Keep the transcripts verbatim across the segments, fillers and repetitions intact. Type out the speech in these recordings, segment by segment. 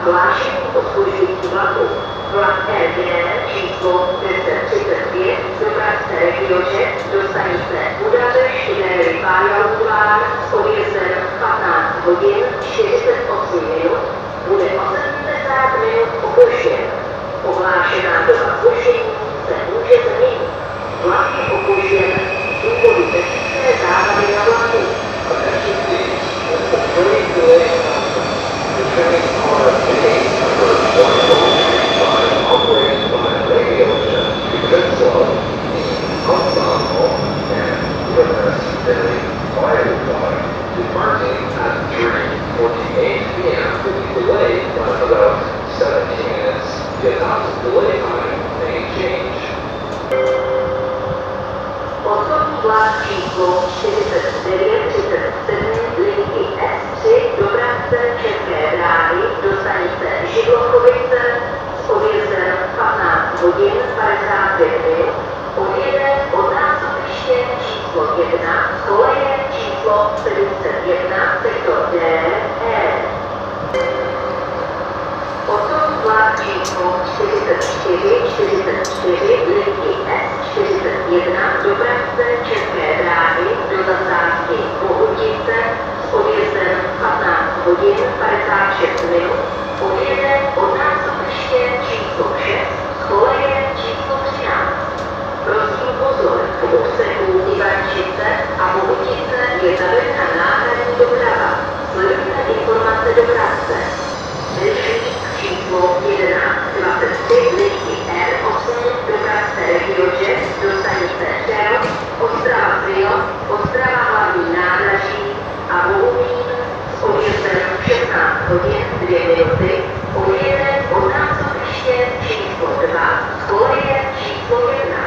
hlášení o zpoždění vlaku. Vlak R G číslo deset třicet pět do Pražské Regioře do stanice Budapešť Štěrý Pájalován s odjezdem patnáct hodin čtyřicet osm minut bude o sedmdesát minut opožděn. Ohlášená doba zpoždění se může změnit. Vlak je opožděn z důvodu technické závady na vlaku. Departing at three forty-eight p m will be delayed by about seventeen minutes. The announced delay time may change. Osobní vlak číslo čtyřicet devět třicet sedm linky S tři do Bratce České dráhy do stanice Židlochovice s odjezdem patnáct hodin padesát pět minut odjede od nástupiště číslo jedna z koleje číslo sedm set jedna sektor D E. Osobní vlak číslo čtyřicet čtyři čtyřicet čtyři linky S čtyřicet jedna do Bratce České dráhy do zastávky Bohutice s odjezdem patnáct hodin padesát šest minut odjede od nástupiště číslo šest z koleje číslo třináct. Prosím pozor, v úseku Ivančice a Bohutice je zavedena náhradní doprava. Sledujte informace do Bratce. Řešení číslo jedenáct dvacet tři linky R osm do Pražské Regioře do stanice Šel, Ostrava Zvíl, Ostrava hlavní nádraží a Bohumín s odjezdem šestnáct hodin dvě minuty odjede od nástupiště číslo dva z koleje číslo jedna.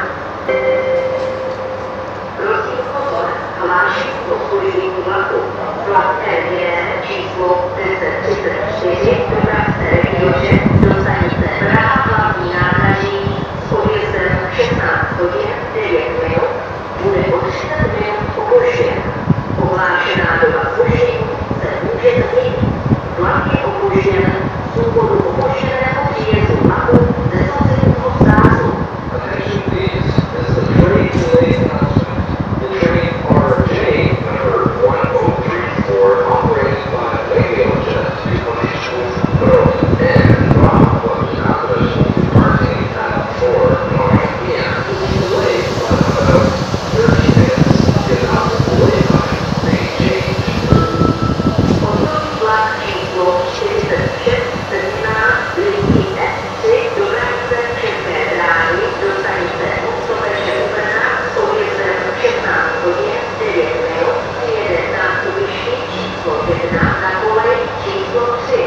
Prosím pozor, hlášení o zpoždění vlaku. Vlak R G číslo deset třicet čtyři do Pražské Regioře do stanice Praha hlavní nádraží s odjezdem šestnáct hodin devět minut bude o třicet minut opožděn. Ohlášená doba zpoždění se může změnit. Vlak je opožděn z důvodu opožděného příjezdu vlaku ze sousedního státu. Attention please, this is a train delay announcement. The train R J number one oh three four operated by Regiojet Východní Brod and Praha hlavní nádraží departing at four nine p m will be delayed by about thirty minutes. The announced delay time may change. Osobní vlak číslo čtyřicet šest sedmnáct linky S tři do Bratce České dráhy do stanice Mostoveře u Brna s odjezdem šestnáct hodin devět minut jede nástupiště číslo jedna na kolej číslo tři.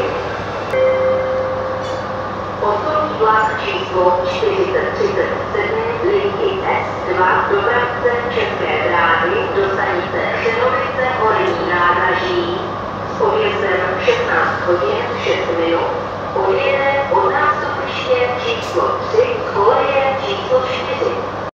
Osobní vlak číslo čtyřicet třicet sedm linky S dva do Bratce České dráhy do stanice Křenovice Horní nádraží s odjezdem šestnáct hodin šest minut odjede od nástupiště číslo tři z koleje číslo čtyři.